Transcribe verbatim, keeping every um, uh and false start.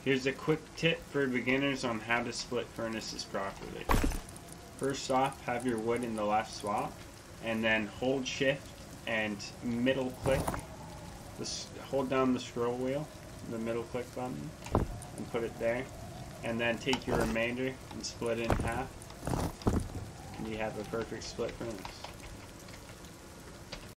Here's a quick tip for beginners on how to split furnaces properly. First off, have your wood in the left slot, and then hold shift and middle click. This, hold down the scroll wheel, the middle click button, and put it there. And then take your remainder and split it in half. And you have a perfect split furnace.